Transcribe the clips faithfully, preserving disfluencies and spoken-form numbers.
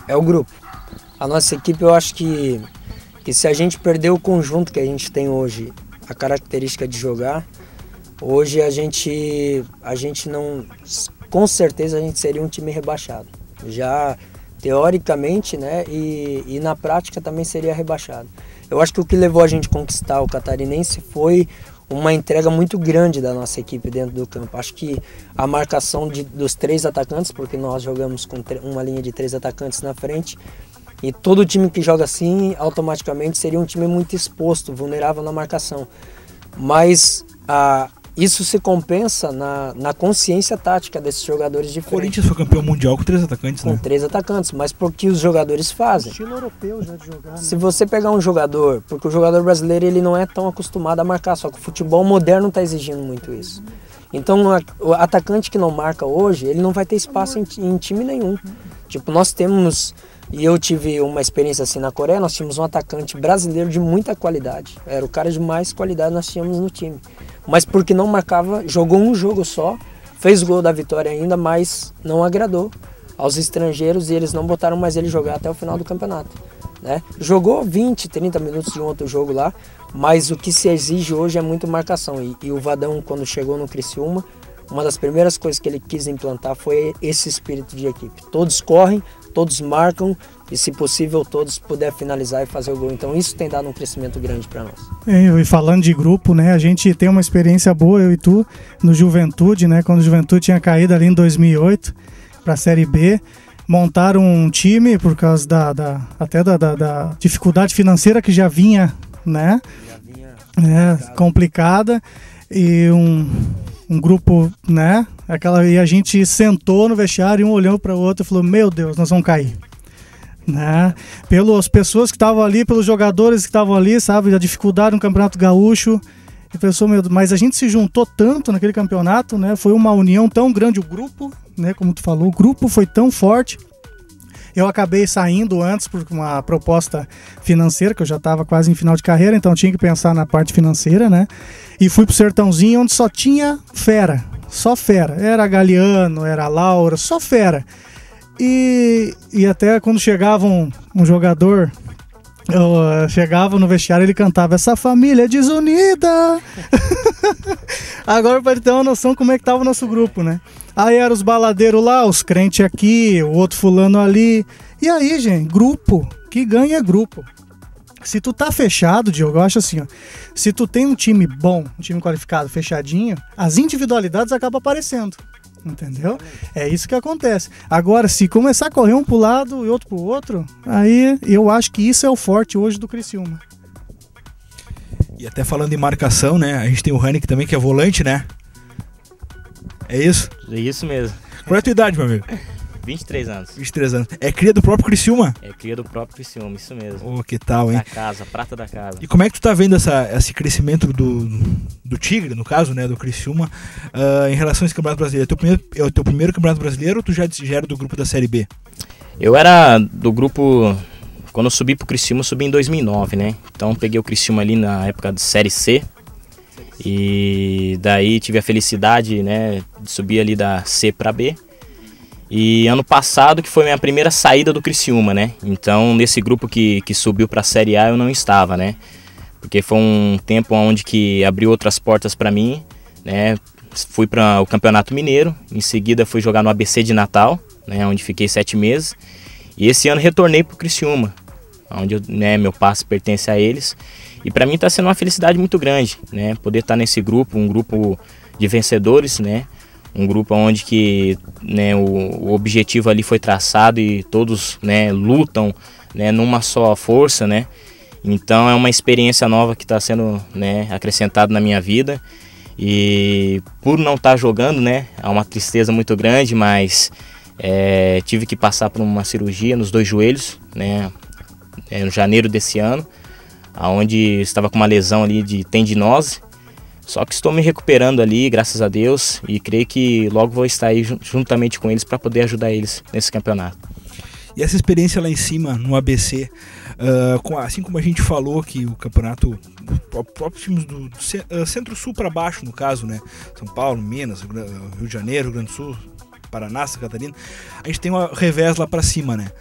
é o grupo. A nossa equipe, eu acho que, que se a gente perder o conjunto que a gente tem hoje, a característica de jogar, hoje a gente, a gente não, com certeza a gente seria um time rebaixado. Já teoricamente, né, e, e na prática também seria rebaixado. Eu acho que o que levou a gente a conquistar o Catarinense foi uma entrega muito grande da nossa equipe dentro do campo. Acho que a marcação de, dos três atacantes, porque nós jogamos com uma linha de três atacantes na frente, e todo time que joga assim, automaticamente seria um time muito exposto, vulnerável na marcação. Mas a, isso se compensa na, na consciência tática desses jogadores de frente. O Corinthians foi campeão mundial com três atacantes, com né? Com três atacantes, mas porque os jogadores fazem. Estilo europeu já de jogar, né? Se você pegar um jogador, porque o jogador brasileiro ele não é tão acostumado a marcar, só que o futebol moderno está exigindo muito isso. Então o atacante que não marca hoje, ele não vai ter espaço em, em time nenhum. Tipo, nós temos, e eu tive uma experiência assim na Coreia, nós tínhamos um atacante brasileiro de muita qualidade. Era o cara de mais qualidade que nós tínhamos no time. Mas porque não marcava, jogou um jogo só, fez gol da vitória ainda, mas não agradou aos estrangeiros e eles não botaram mais ele jogar até o final do campeonato, né? Jogou vinte, trinta minutos de um outro jogo lá, mas o que se exige hoje é muito marcação. E, e o Vadão, quando chegou no Criciúma, uma das primeiras coisas que ele quis implantar foi esse espírito de equipe. Todos correm, todos marcam e, se possível, todos puder finalizar e fazer o gol. Então isso tem dado um crescimento grande para nós. E falando de grupo, né, a gente tem uma experiência boa, eu e tu, no Juventude, né, quando o Juventude tinha caído ali em dois mil e oito para a Série B, montaram um time por causa da, da até da, da, da dificuldade financeira que já vinha, né, Já vinha é, complicada, e um, um grupo, né, aquela, e a gente sentou no vestiário e um olhou para o outro e falou: meu Deus, nós vamos cair. Né? Pelas pessoas que estavam ali, pelos jogadores que estavam ali, sabe, a dificuldade no Campeonato Gaúcho, e pensou, meu Deus, mas a gente se juntou tanto naquele campeonato, né? Foi uma união tão grande, o grupo, né? Como tu falou, o grupo foi tão forte. Eu acabei saindo antes por uma proposta financeira, que eu já estava quase em final de carreira, então tinha que pensar na parte financeira, né? E fui pro Sertãozinho, onde só tinha fera, só fera. Era Galeano, era Laura, só fera. E, e até quando chegava um, um jogador, eu uh, chegava no vestiário, ele cantava: essa família é desunida. Agora para ter uma noção como é que tava o nosso grupo, né? Aí eram os baladeiros lá, os crentes aqui, o outro fulano ali. E aí, gente, grupo, que ganha é grupo. Se tu tá fechado, Diogo, eu acho assim, ó, se tu tem um time bom, um time qualificado, fechadinho, as individualidades acabam aparecendo. Entendeu? É isso que acontece. Agora, se começar a correr um pro lado e outro pro outro, aí eu acho que isso é o forte hoje do Criciúma. E até falando em marcação, né? A gente tem o Hannick também, que é volante, né? É isso? É isso mesmo. Qual é a tua idade, meu amigo? vinte e três anos. vinte e três anos. É cria do próprio Criciúma? É cria do próprio Criciúma, isso mesmo. Oh, que tal, hein? Da casa, prata da casa. E como é que tu tá vendo essa, esse crescimento do, do Tigre, no caso, né, do Criciúma, uh, em relação a esse Campeonato Brasileiro? É, teu primeiro, é o teu primeiro Campeonato Brasileiro ou tu já, já era do grupo da Série B? Eu era do grupo... Quando eu subi pro Criciúma, eu subi em dois mil e nove, né? Então peguei o Criciúma ali na época de Série C. E daí tive a felicidade, né, de subir ali da C pra B. E ano passado que foi minha primeira saída do Criciúma, né? Então nesse grupo que, que subiu para a Série A eu não estava, né? Porque foi um tempo onde que abriu outras portas para mim, né? Fui para o Campeonato Mineiro, em seguida fui jogar no A B C de Natal, né? Onde fiquei sete meses. E esse ano retornei para o Criciúma, onde eu, né, meu passe pertence a eles. E para mim está sendo uma felicidade muito grande, né? Poder estar nesse grupo, um grupo de vencedores, né? Um grupo onde que, né, o, o objetivo ali foi traçado e todos, né, lutam, né, numa só força, né? Então é uma experiência nova que está sendo, né, acrescentada na minha vida. E por não estar jogando, né, é uma tristeza muito grande, mas é, tive que passar por uma cirurgia nos dois joelhos, né, em janeiro desse ano, onde estava com uma lesão ali de tendinose. Só que estou me recuperando ali, graças a Deus, e creio que logo vou estar aí juntamente com eles para poder ajudar eles nesse campeonato. E essa experiência lá em cima, no A B C, uh, assim como a gente falou que o campeonato, os próprios times do uh, Centro-Sul para baixo, no caso, né? São Paulo, Minas, Rio de Janeiro, Rio Grande do Sul, Paraná, Santa Catarina, a gente tem um revés lá para cima, né?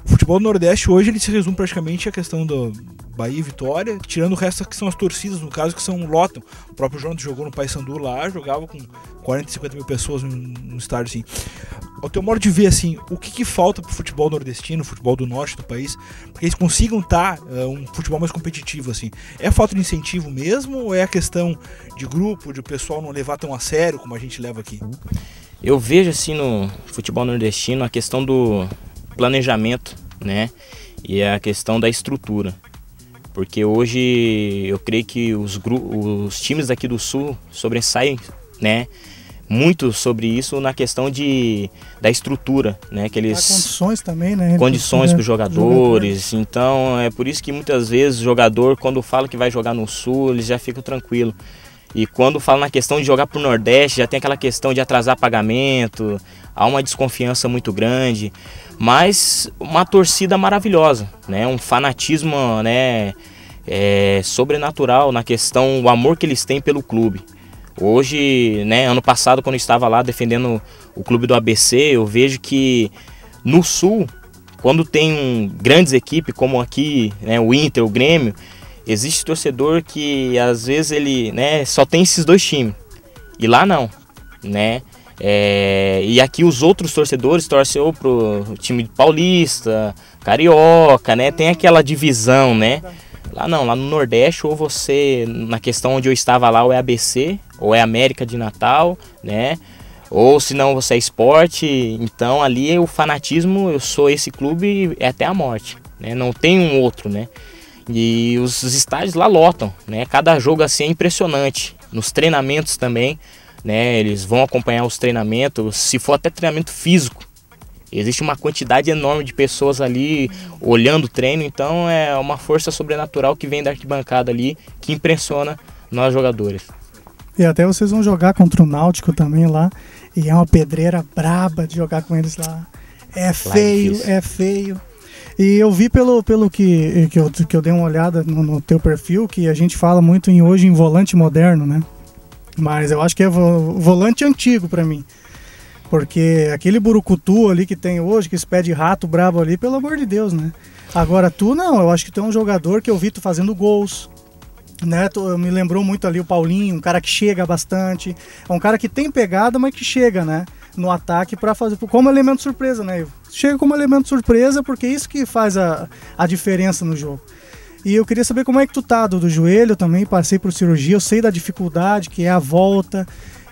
O futebol do Nordeste hoje ele se resume praticamente à questão do Bahia e Vitória, tirando o resto que são as torcidas, no caso, que são lotam. O próprio Jonathan jogou no Paysandu lá, jogava com quarenta, cinquenta mil pessoas num estádio assim. Ao teu modo de ver, assim, o que, que falta pro futebol nordestino, futebol do norte do país, para que eles consigam estar uh, um futebol mais competitivo, assim? É falta de incentivo mesmo ou é a questão de grupo, de o pessoal não levar tão a sério como a gente leva aqui? Eu vejo, assim, no futebol nordestino a questão do planejamento, né, e a questão da estrutura. Porque hoje eu creio que os, os times daqui do Sul sobressaem, né, muito sobre isso na questão de, da estrutura, né, que eles... Há condições também, né? Condições é, para os jogadores, jogador. Então é por isso que muitas vezes o jogador, quando fala que vai jogar no Sul, eles já ficam tranquilos. E quando fala na questão de jogar para o Nordeste, já tem aquela questão de atrasar pagamento, há uma desconfiança muito grande, mas uma torcida maravilhosa, né? Um fanatismo, né, é, sobrenatural na questão, o amor que eles têm pelo clube. Hoje, né, ano passado, quando eu estava lá defendendo o clube do A B C, eu vejo que no Sul, quando tem um, grandes equipes como aqui, né, o Inter, o Grêmio, existe torcedor que às vezes ele, né, só tem esses dois times. E lá não, né? É, e aqui os outros torcedores torcem ou pro time paulista, carioca, né? Tem aquela divisão, né? Lá não, lá no Nordeste, ou você, na questão onde eu estava lá, ou é A B C, ou é América de Natal, né? Ou se não, você é Sport. Então ali o fanatismo, eu sou esse clube é até a morte, né? Não tem um outro, né? E os estádios lá lotam, né? Cada jogo assim é impressionante. Nos treinamentos também, né? Eles vão acompanhar os treinamentos, se for até treinamento físico. Existe uma quantidade enorme de pessoas ali olhando o treino, então é uma força sobrenatural que vem da arquibancada ali, que impressiona nós jogadores. E até vocês vão jogar contra o Náutico também lá, e é uma pedreira braba de jogar com eles lá. É feio, é feio. E eu vi pelo, pelo que, que, eu, que eu dei uma olhada no, no teu perfil, que a gente fala muito em, hoje em volante moderno, né? Mas eu acho que é vo, volante antigo pra mim. Porque aquele burucutu ali que tem hoje, que esse pé de rato brabo ali, pelo amor de Deus, né? Agora tu não, eu acho que tu é um jogador que eu vi tu fazendo gols, né? Tu, me lembrou muito ali o Paulinho, um cara que chega bastante, é um cara que tem pegada, mas que chega, né? No ataque para fazer, como elemento surpresa, né, Ivo? Chega como elemento surpresa porque é isso que faz a, a diferença no jogo. E eu queria saber como é que tu tá do, do joelho também, passei por cirurgia, eu sei da dificuldade que é a volta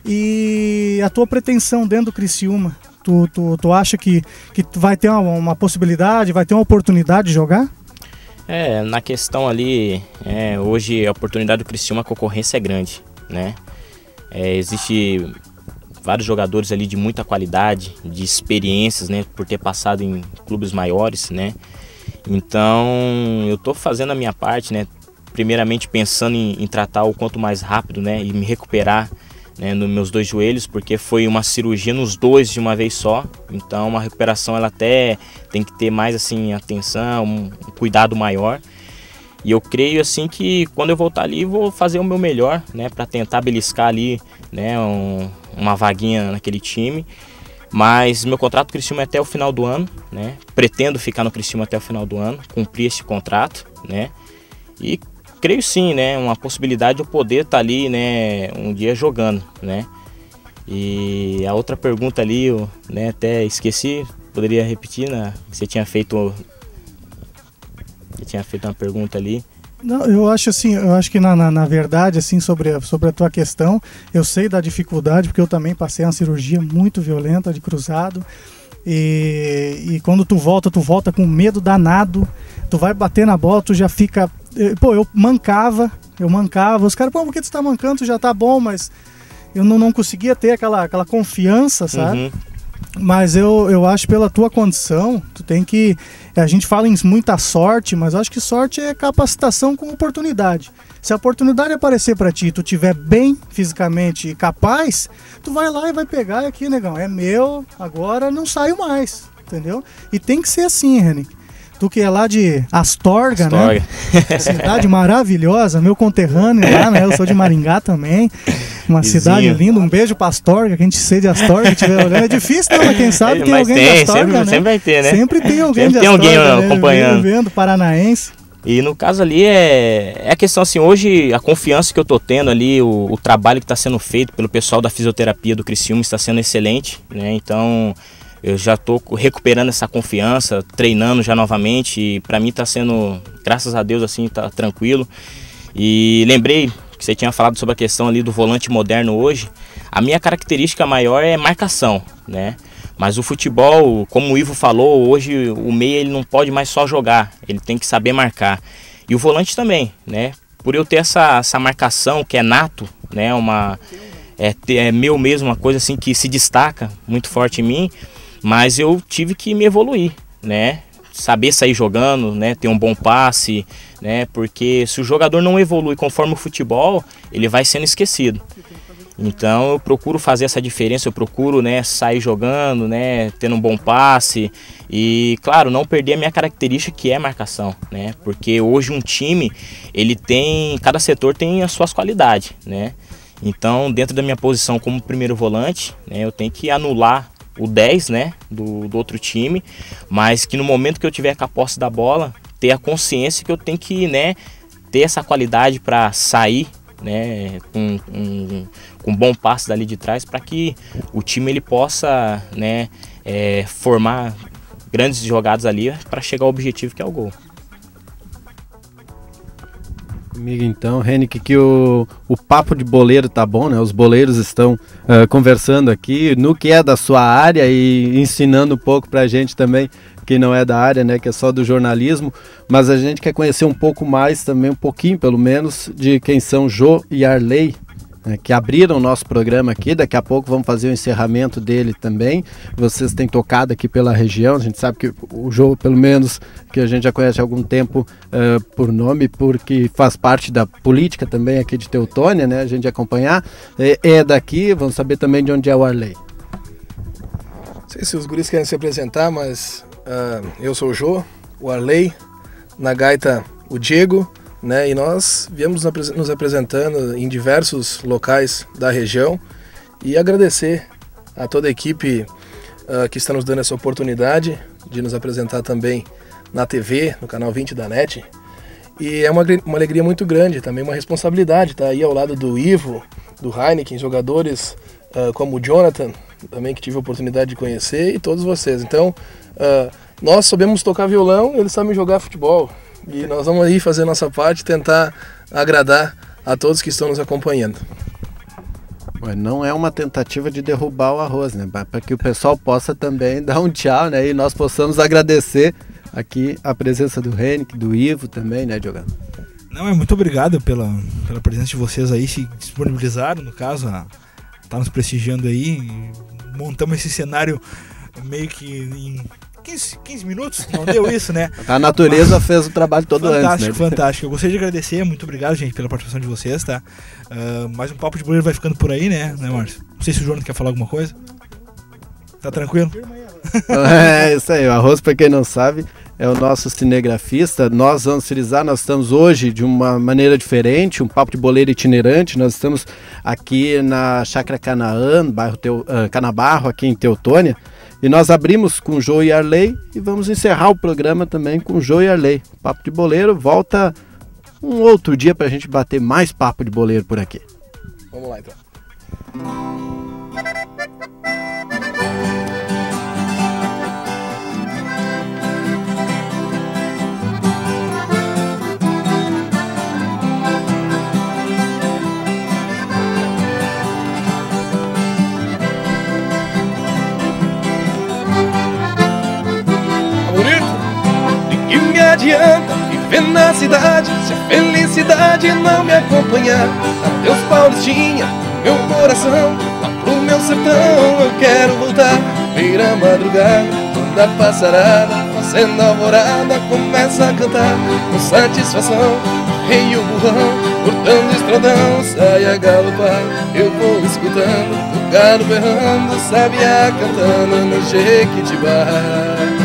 e a tua pretensão dentro do Criciúma. Tu, tu, tu acha que, que tu vai ter uma, uma possibilidade, vai ter uma oportunidade de jogar? É, na questão ali, é, hoje a oportunidade do Criciúma, a concorrência é grande, né? É, existe vários jogadores ali de muita qualidade, de experiências, né, por ter passado em clubes maiores, né? Então, eu tô fazendo a minha parte, né, primeiramente pensando em, em tratar o quanto mais rápido, né, e me recuperar, né, nos meus dois joelhos, porque foi uma cirurgia nos dois de uma vez só. Então, uma recuperação ela até tem que ter mais assim atenção, um, um cuidado maior. E eu creio assim que quando eu voltar ali vou fazer o meu melhor, né, para tentar beliscar ali, né, um, uma vaguinha naquele time. Mas meu contrato com o Criciúma é até o final do ano, né? Pretendo ficar no Criciúma até o final do ano, cumprir esse contrato, né? E creio sim, né, uma possibilidade de eu poder estar ali, né, um dia jogando, né? E a outra pergunta ali, eu, né, até esqueci, poderia repetir, né? Você tinha feito Você tinha feito uma pergunta ali. Não, eu acho assim, eu acho que na, na, na verdade, assim, sobre a, sobre a tua questão, eu sei da dificuldade, porque eu também passei uma cirurgia muito violenta de cruzado, e, e quando tu volta, tu volta com medo danado, tu vai bater na bola, tu já fica, pô, eu mancava, eu mancava, os caras, pô, por que tu tá mancando, tu já tá bom, mas eu não, não conseguia ter aquela, aquela confiança, sabe? Uhum. Mas eu, eu acho pela tua condição, tu tem que... A gente fala em muita sorte, mas eu acho que sorte é capacitação com oportunidade. Se a oportunidade aparecer pra ti e tu estiver bem fisicamente e capaz, tu vai lá e vai pegar aqui, negão. É meu, agora não saio mais, entendeu? E tem que ser assim, Henrique. Tu que é lá de Astorga, Astorga. né? Cidade maravilhosa, meu conterrâneo lá, né? Eu sou de Maringá também. Uma Vizinho. cidade linda, um beijo pra Astorga, que a gente sei de Astorga, que estiver olhando. É difícil, não, mas quem sabe tem Mas alguém tem, de Astorga, sempre, né? sempre vai ter, né? Sempre tem alguém Sempre de tem alguém Astorga, né? acompanhando. Vendo, paranaense. E no caso ali é, é a questão assim, hoje a confiança que eu tô tendo ali, o, o trabalho que está sendo feito pelo pessoal da fisioterapia do Criciúma está sendo excelente, né? Então eu já tô recuperando essa confiança, treinando já novamente, e para mim está sendo, graças a Deus, assim, tá tranquilo. E lembrei que você tinha falado sobre a questão ali do volante moderno hoje. A minha característica maior é marcação, né? Mas o futebol, como o Ivo falou, hoje o meia ele não pode mais só jogar, ele tem que saber marcar. E o volante também, né? Por eu ter essa, essa marcação que é nato, né? Uma, é, é meu mesmo, uma coisa assim que se destaca muito forte em mim, mas eu tive que me evoluir, né? Saber sair jogando, né? Ter um bom passe, né? Porque se o jogador não evolui conforme o futebol, ele vai sendo esquecido. Então eu procuro fazer essa diferença, eu procuro, né, sair jogando, né, tendo um bom passe e, claro, não perder a minha característica que é marcação, né? Porque hoje um time, ele tem, cada setor tem as suas qualidades, né? Então, dentro da minha posição como primeiro volante, né, eu tenho que anular o dez, né, do, do outro time, mas que no momento que eu tiver com a posse da bola, ter a consciência que eu tenho que, né, ter essa qualidade para sair, né, com, com, com bom passe dali de trás, para que o time ele possa, né, é, formar grandes jogadas ali para chegar ao objetivo que é o gol. Comigo então, Henrique, que o, o papo de boleiro tá bom, né? Os boleiros estão uh, conversando aqui no que é da sua área e ensinando um pouco pra gente também, que não é da área, né? Que é só do jornalismo, mas a gente quer conhecer um pouco mais também, um pouquinho pelo menos, de quem são Jô e Arley, né, que abriram o nosso programa aqui. Daqui a pouco vamos fazer o encerramento dele também. Vocês têm tocado aqui pela região, a gente sabe que o Jô, pelo menos, que a gente já conhece há algum tempo uh, por nome, porque faz parte da política também aqui de Teutônia, né, a gente acompanhar, é, é daqui. Vamos saber também de onde é o Arley. Não sei se os guris querem se apresentar, mas uh, eu sou o Jô, o Arley, na gaita o Diego, né, e nós viemos nos apresentando em diversos locais da região e agradecer a toda a equipe uh, que está nos dando essa oportunidade de nos apresentar também na T V, no canal vinte da N E T. E é uma, uma alegria muito grande, também uma responsabilidade estar aí ao lado do Ivo, do Heineken, jogadores uh, como o Jonathan, também que tive a oportunidade de conhecer, e todos vocês. Então, uh, nós sabemos tocar violão, eles sabem jogar futebol. E nós vamos aí fazer a nossa parte, tentar agradar a todos que estão nos acompanhando. Não é uma tentativa de derrubar o arroz, né? Para que o pessoal possa também dar um tchau, né? E nós possamos agradecer aqui a presença do Henrique, do Ivo também, né, Diogo? Não, é muito obrigado pela, pela presença de vocês aí, se disponibilizaram, no caso, a tá nos prestigiando aí. Montamos esse cenário meio que em quinze, quinze minutos, não deu isso, né? A natureza Mas, fez o trabalho todo fantástico, antes, né? Fantástico, fantástico. Eu gostaria de agradecer, muito obrigado, gente, pela participação de vocês, tá? Uh, mais um papo de boleiro vai ficando por aí, né, né, Márcio? Não sei se o João quer falar alguma coisa. Tá tranquilo? É isso aí, o Arroz, para quem não sabe, é o nosso cinegrafista. Nós vamos frisar, nós estamos hoje de uma maneira diferente, um papo de boleiro itinerante. Nós estamos aqui na Chácara Canaã, bairro Teu, uh, Canabarro, aqui em Teutônia. E nós abrimos com Jô e Arley e vamos encerrar o programa também com Jô e Arley. O Papo de Boleiro volta um outro dia para a gente bater mais papo de boleiro por aqui. Vamos lá então. Adianta viver na cidade se a felicidade não me acompanhar. Adeus Paulistinha, meu coração, lá pro meu sertão eu quero voltar. Beira madrugada, toda passarada, fazendo alvorada, começa a cantar com satisfação. Rei o burrão, cortando estradão, sai a galopar. Eu vou escutando, o galo berrando, sabiá cantando no Jequitibá.